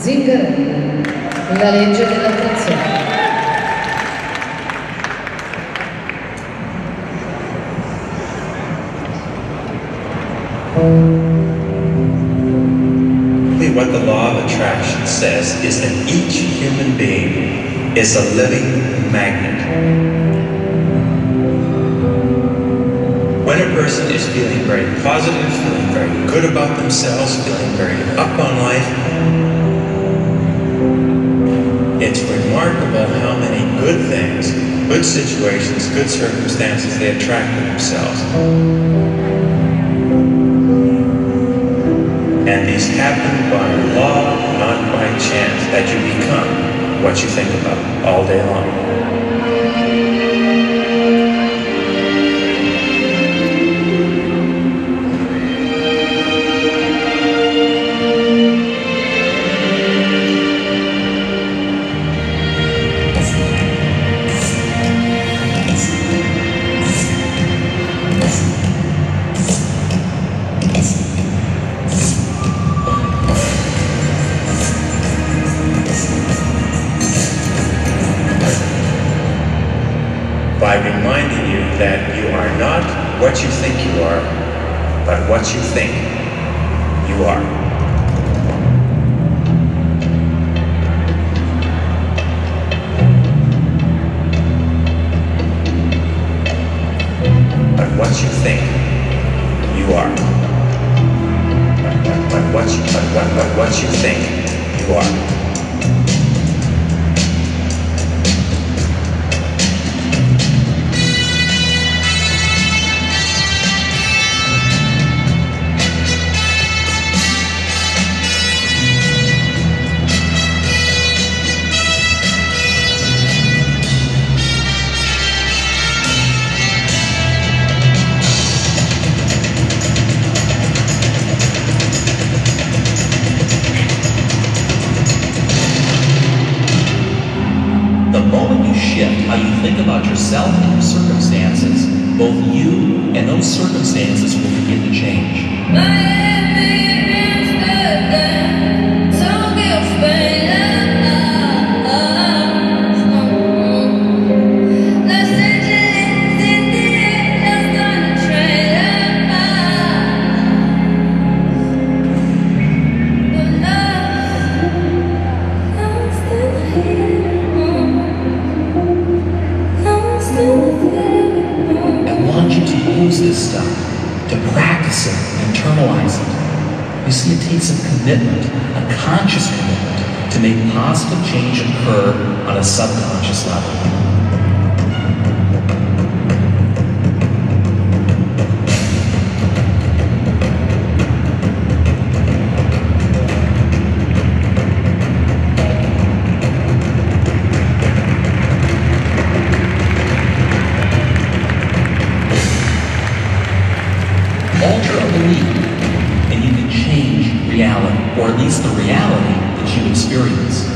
Zingarello, la legge dell'attrazione. What the law of attraction says is that each human being is a living magnet. When a person is feeling very positive, feeling very good about themselves, feeling very up on life, it's remarkable how many good things, good situations, good circumstances they attract to themselves. And these happen by law, not by chance, that you become what you think about all day long. By reminding you that you are not what you think you are, but what you think you are. But what you think you are. But what you think you are. Shift how you think about yourself and your circumstances, both you and those circumstances will begin to change. This stuff, to practice it, internalize it. You see, it takes a commitment, a conscious commitment, to make positive change occur on a subconscious level. Alter a belief, and you can change reality, or at least the reality that you experience.